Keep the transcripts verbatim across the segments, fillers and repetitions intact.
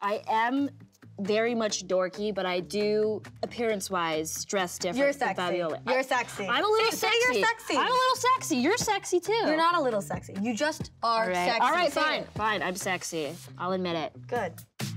I am very much dorky, but I do, appearance-wise, dress different You're than sexy. Fabiola. You're sexy. I'm a little say, sexy. Say you're sexy. I'm a little sexy. You're sexy, too. You're not a little sexy. You just are All right. sexy. All right, say fine. it. Fine, I'm sexy. I'll admit it. Good.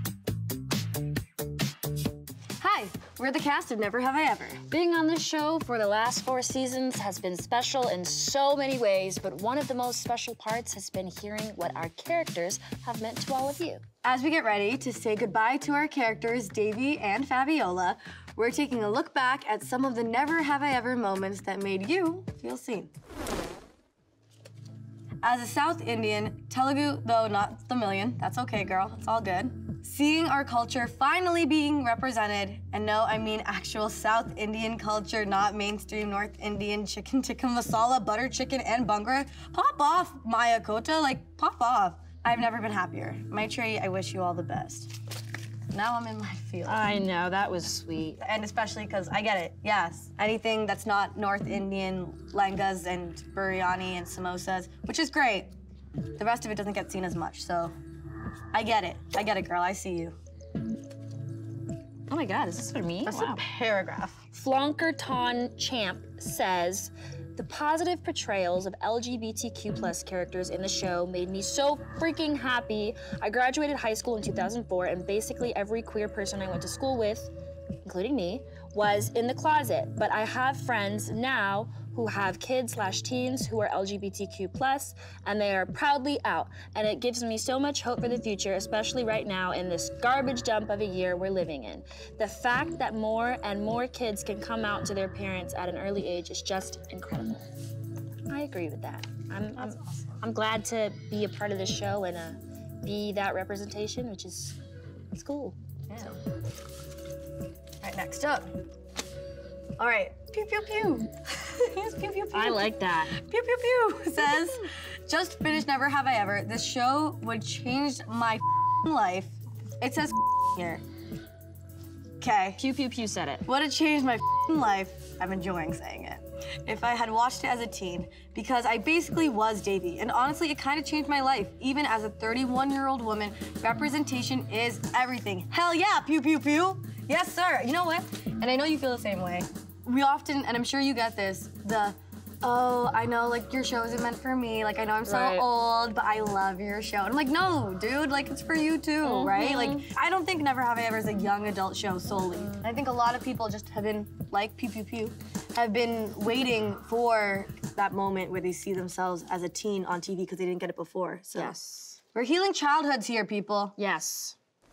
Hi, we're the cast of Never Have I Ever. Being on this show for the last four seasons has been special in so many ways, but one of the most special parts has been hearing what our characters have meant to all of you. As we get ready to say goodbye to our characters, Devi and Fabiola, we're taking a look back at some of the Never Have I Ever moments that made you feel seen. As a South Indian, Telugu, though not the million, that's okay, girl, it's all good. Seeing our culture finally being represented, and no, I mean actual South Indian culture, not mainstream North Indian chicken tikka masala, butter chicken, and bhangra. Pop off, Maya Kota, like, pop off. I've never been happier. Maitreyi, I wish you all the best. Now I'm in my field. I know, that was sweet. And especially because I get it, yes. Anything that's not North Indian, langas and biryani and samosas, which is great. The rest of it doesn't get seen as much, so I get it. I get it, girl, I see you. Oh my God, is this for me? That's wow. a paragraph. Flonkerton Champ says, the positive portrayals of L G B T Q plus characters in the show made me so freaking happy. I graduated high school in two thousand four, and basically every queer person I went to school with, including me, was in the closet. But I have friends now who have kids slash teens who are L G B T Q plus, and they are proudly out. And it gives me so much hope for the future, especially right now in this garbage dump of a year we're living in. The fact that more and more kids can come out to their parents at an early age is just incredible. I agree with that. I'm, I'm, I'm glad to be a part of this show and uh, be that representation, which is, it's cool. Yeah. So. All right, next up. All right, pew, pew, pew. Here's pew, pew, pew. I like that. Pew, pew, pew says, just finished Never Have I Ever. This show would change my life. It says here. Okay. Pew, pew, pew said it. Would have changed my life. I'm enjoying saying it. If I had watched it as a teen, because I basically was Devi. And honestly, it kind of changed my life. Even as a thirty-one-year-old woman, representation is everything. Hell yeah, pew, pew, pew. Yes, sir. You know what? And I know you feel the same way. We often, and I'm sure you get this, the, oh, I know, like, your show isn't meant for me. Like, I know I'm so right. old, but I love your show. And I'm like, no, dude, like, it's for you too, mm-hmm. right? Like, I don't think Never Have I Ever is a young adult show solely. Mm. I think a lot of people just have been, like Pew Pew Pew, have been waiting for that moment where they see themselves as a teen on T V because they didn't get it before. So yes. We're healing childhoods here, people. Yes.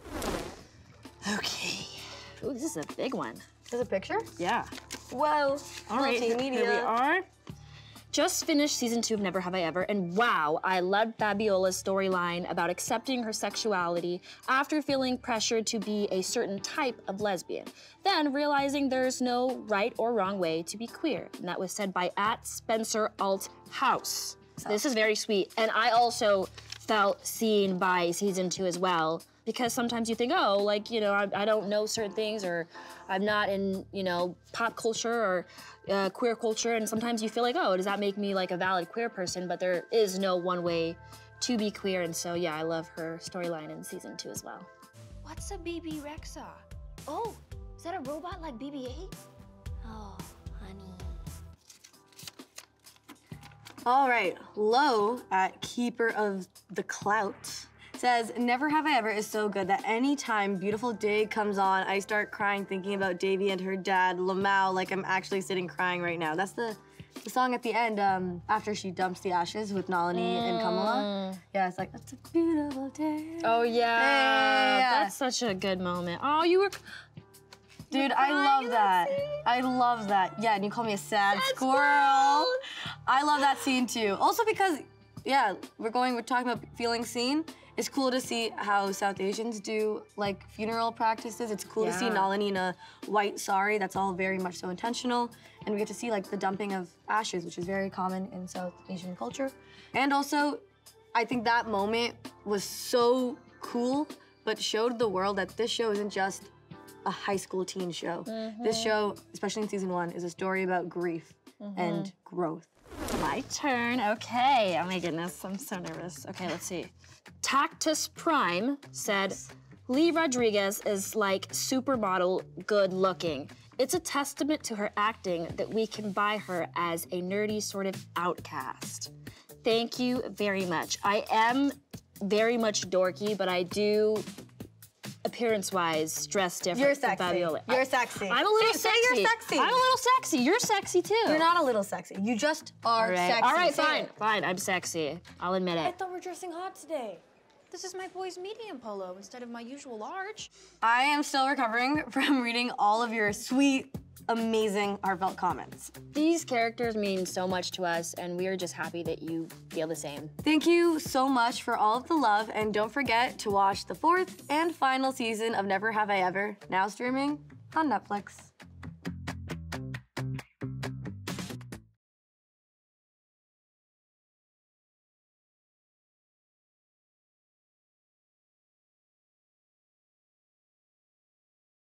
Okay. Ooh, this is a big one. Is this a picture? Yeah. Whoa. All right, here we are. Just finished season two of Never Have I Ever, and wow, I loved Fabiola's storyline about accepting her sexuality after feeling pressured to be a certain type of lesbian, then realizing there's no right or wrong way to be queer. And that was said by at Spencer Alt House. So. This is very sweet, and I also felt seen by season two as well, because sometimes you think, oh, like, you know, I, I don't know certain things, or I'm not in, you know, pop culture or uh, queer culture, and sometimes you feel like, oh, does that make me like a valid queer person? But there is no one way to be queer, and so yeah, I love her storyline in season two as well. What's a B B Rexa? Oh, is that a robot like B B eight? Oh, honey. All right, Lo at Keeper of the Clout says, Never Have I Ever is so good that anytime Beautiful Day comes on, I start crying thinking about Devi and her dad, Lamau, like I'm actually sitting crying right now. That's the, the song at the end, um, after she dumps the ashes with Nalini mm. and Kamala. Yeah, it's like, it's a beautiful day. Oh, yeah. yeah, yeah. That's such a good moment. Oh, you were... Dude, I love that. I love that. Yeah, and you call me a sad, sad squirrel. squirrel. I love that scene too. Also because, yeah, we're going, we're talking about feeling seen. It's cool to see how South Asians do like funeral practices. It's cool yeah. to see Nalini in a white sari. That's all very much so intentional. And we get to see like the dumping of ashes, which is very common in South Asian culture. And also, I think that moment was so cool, but showed the world that this show isn't just a high school teen show. Mm-hmm. This show, especially in season one, is a story about grief mm-hmm. and growth. My turn, okay. Oh my goodness, I'm so nervous. Okay, let's see. Tactus Prime said, Lee Rodriguez is like supermodel good looking. It's a testament to her acting that we can buy her as a nerdy sort of outcast. Thank you very much. I am very much dorky, but I do, appearance-wise, dress different You're than sexy. Fabiola. You're I, sexy. I'm a little Say- sexy. say you're sexy. I'm a little sexy. You're sexy too. You're not a little sexy. You just are All right. sexy. All right, Say fine, it. fine. I'm sexy. I'll admit I it. thought we were dressing hot today. This is my boy's medium polo instead of my usual large. I am still recovering from reading all of your sweet, amazing, heartfelt comments. These characters mean so much to us, and we are just happy that you feel the same. Thank you so much for all of the love, and don't forget to watch the fourth and final season of Never Have I Ever, now streaming on Netflix.